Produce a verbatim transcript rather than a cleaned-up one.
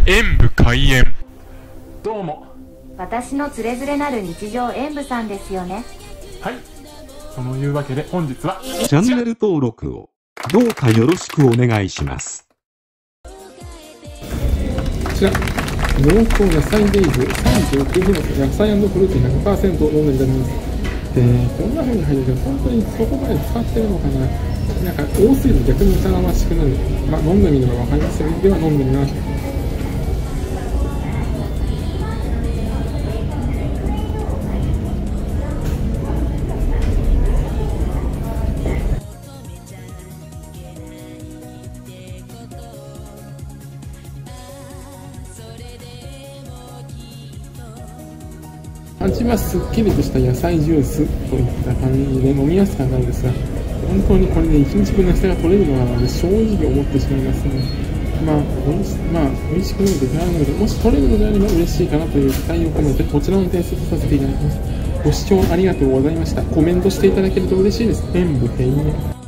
演武開演。 どうも。 私のつれづれなる日常演武さんですよね。 はい。そのいうわけで本日はチャンネル登録をどうかよろしくお願いします。 こちら濃厚野菜デイズさんじゅうきゅうひんの野菜&フルーツ ひゃくパーセント 飲んでいただきます。で、こんな風に入ってるけど本当にそこまで使ってるのかな。なんか多すぎて逆に疑わしくなる。まあ飲んでみればわかりますよ。では飲んでみます。味はすっきりとした野菜ジュースといった感じで飲みやすかったんですが、本当にこれでいちにちぶんの野菜が取れるのかなって正直思ってしまいますね。まあ、おいしまあ、美味しく飲むといけないので、もし取れるのであれば嬉しいかなという期待を込めて、こちらの点数とさせていただきます。ご視聴ありがとうございました。コメントしていただけると嬉しいです。演武閉園。